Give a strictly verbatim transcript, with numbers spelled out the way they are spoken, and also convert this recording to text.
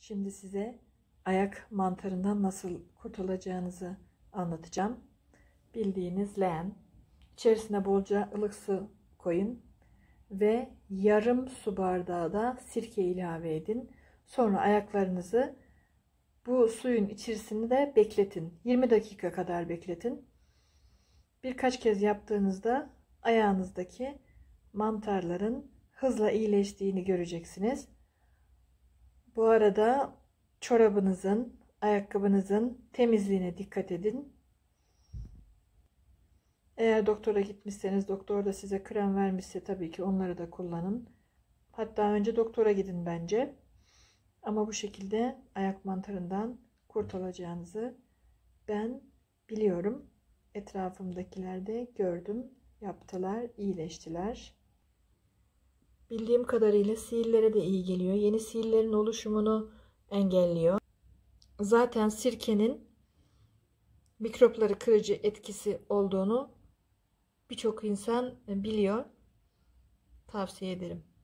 Şimdi size ayak mantarından nasıl kurtulacağınızı anlatacağım. Bildiğiniz leğen. İçerisine bolca ılık su koyun ve yarım su bardağı da sirke ilave edin. Sonra ayaklarınızı bu suyun içerisinde bekletin. yirmi dakika kadar bekletin. Birkaç kez yaptığınızda ayağınızdaki mantarların hızla iyileştiğini göreceksiniz. Bu arada çorabınızın, ayakkabınızın temizliğine dikkat edin. Eğer doktora gitmişseniz, doktor da size krem vermişse tabii ki onları da kullanın. Hatta önce doktora gidin bence. Ama bu şekilde ayak mantarından kurtulacağınızı ben biliyorum. Etrafımdakiler de gördüm, yaptılar, iyileştiler. Bildiğim kadarıyla sihirlere de iyi geliyor. Yeni sihirlerin oluşumunu engelliyor. Zaten sirkenin mikropları kırıcı etkisi olduğunu birçok insan biliyor. Tavsiye ederim.